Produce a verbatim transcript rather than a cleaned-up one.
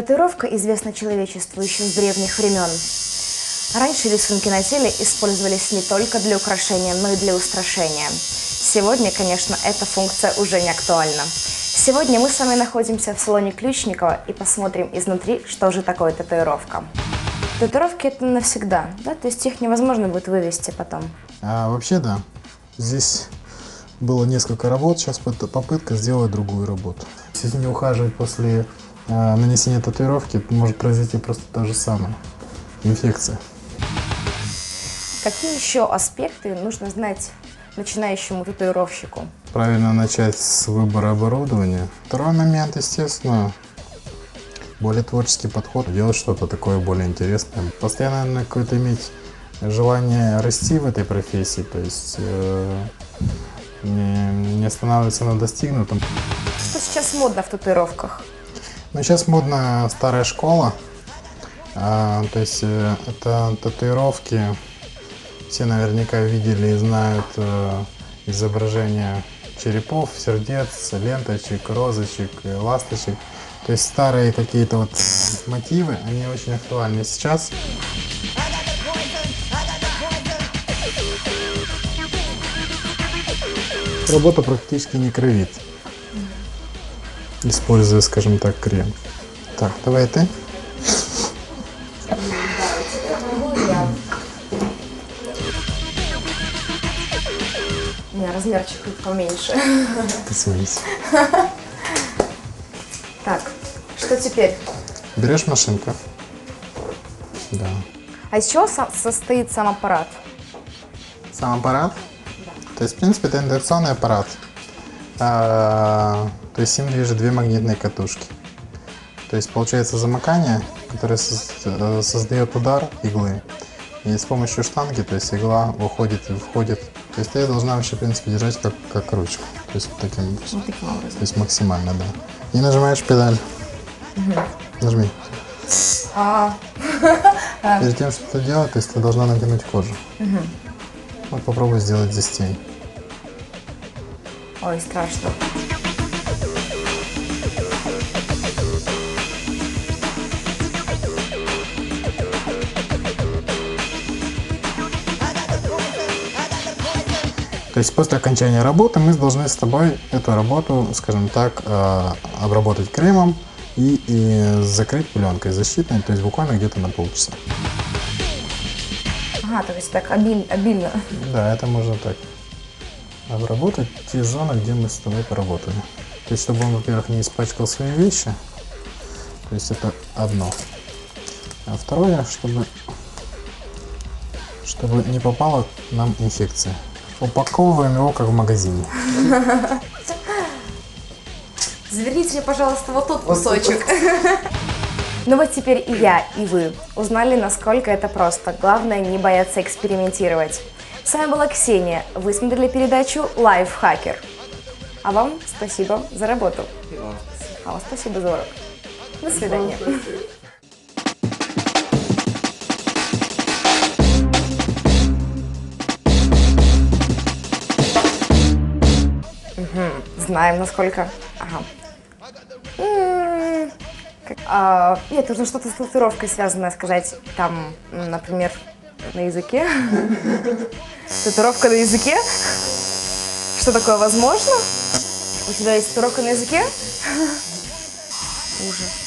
Татуировка известна человечеству еще с древних времен. Раньше рисунки на теле использовались не только для украшения, но и для устрашения. Сегодня, конечно, эта функция уже не актуальна. Сегодня мы с вами находимся в салоне Ключникова и посмотрим изнутри, что же такое татуировка. Татуировки — это навсегда, да? То есть их невозможно будет вывести потом. А, вообще да. Здесь было несколько работ, сейчас попытка сделать другую работу. Если не ухаживать после а, нанесения татуировки, может произойти просто то же самое. Инфекция. Какие еще аспекты нужно знать начинающему татуировщику? Правильно начать с выбора оборудования. Второй момент, естественно, более творческий подход, делать что-то такое более интересное. Постоянно какое-то иметь желание расти в этой профессии, то есть э, не, не останавливаться на достигнутом. Что сейчас модно в татуировках? Ну, сейчас модна старая школа, а, то есть э, это татуировки, все наверняка видели и знают э, изображения черепов, сердец, ленточек, розочек, ласточек. То есть старые какие-то вот мотивы, они очень актуальны сейчас. Работа практически не кровит, используя, скажем так, крем. Так, давай ты. У меня размерчик поменьше. Посмотрите. Так, что теперь? Берешь машинку. Да. А из чего состоит сам аппарат? Сам аппарат? Да. То есть, в принципе, это индукционный аппарат. А, то есть им движет две магнитные катушки. То есть получается замыкание, которое создает удар иглы. И с помощью штанги, то есть игла выходит и входит. То есть ты должна вообще, в принципе, держать как, как ручку. То есть вот таким образом. Вот таким образом. То есть максимально, да. И нажимаешь педаль. Угу. Нажми. А. Перед тем, что это делать, то есть ты должна натянуть кожу. Угу. Вот попробуй сделать здесь тень. Ой, страшно. То есть после окончания работы мы должны с тобой эту работу, скажем так, обработать кремом и, и закрыть пленкой защитной, то есть буквально где-то на полчаса. Ага, то есть так обиль, обильно. Да, это можно так обработать те зоны, где мы с тобой поработали. То есть чтобы он, во-первых, не испачкал свои вещи, то есть это одно. А второе, чтобы, чтобы не попала к нам инфекция. Упаковываем его, как в магазине. Заверните мне, пожалуйста, вот тот кусочек. Ну вот теперь и я, и вы узнали, насколько это просто. Главное, не бояться экспериментировать. С вами была Ксения. Вы смотрели передачу «Лайфхакер». А вам спасибо за работу. А вам спасибо за урок. До свидания. Угу. Знаем, насколько... Ага. М-м-м. А, нет, нужно что-то с татуировкой связанное сказать. Там, например, на языке. Татуировка на языке? Что такое возможно? У тебя есть татуировка на языке? Ужас.